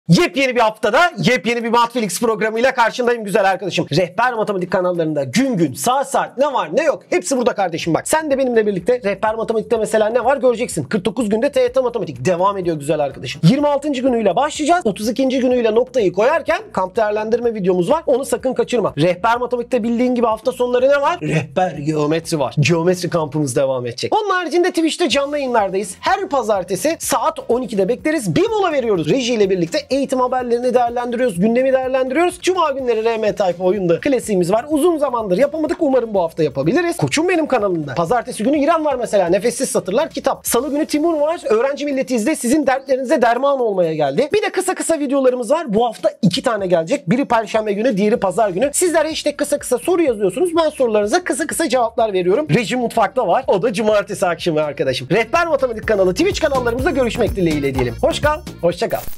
Yepyeni bir haftada yepyeni bir Matfelix programıyla karşındayım güzel arkadaşım. Rehber Matematik kanallarında gün gün saat ne var ne yok hepsi burada kardeşim bak. Sen de benimle birlikte Rehber Matematik'te mesela ne var göreceksin. 49 günde TYT Matematik devam ediyor güzel arkadaşım. 26. günüyle başlayacağız. 32. günüyle noktayı koyarken kamp değerlendirme videomuz var. Onu sakın kaçırma. Rehber Matematik'te bildiğin gibi hafta sonları ne var? Rehber geometri var. Geometri kampımız devam edecek. Onun haricinde Twitch'te canlı yayınlardayız. Her pazartesi saat 12'de bekleriz. Bir mola veriyoruz. Reji ile birlikte eğitim haberlerini değerlendiriyoruz. Gündemi değerlendiriyoruz. Cuma günleri RM Tayfa oyunda klasiğimiz var. Uzun zamandır yapamadık. Umarım bu hafta yapabiliriz. Koçum benim kanalında. Pazartesi günü İrem var mesela. Nefessiz Satırlar kitap. Salı günü Timur var. Öğrenci Milleti izle. Sizin dertlerinize derman olmaya geldi. Bir de kısa videolarımız var. Bu hafta 2 tane gelecek. Biri Perşembe günü, diğeri Pazar günü. Sizler hashtag kısa soru yazıyorsunuz. Ben sorularınıza kısa cevaplar veriyorum. Reji Mutfak'ta var. O da cumartesi akşamı arkadaşım. Rehber Matematik kanalı, Twitch kanallarımızda görüşmek dileğiyle diyelim. Hoş kal, hoşça kal.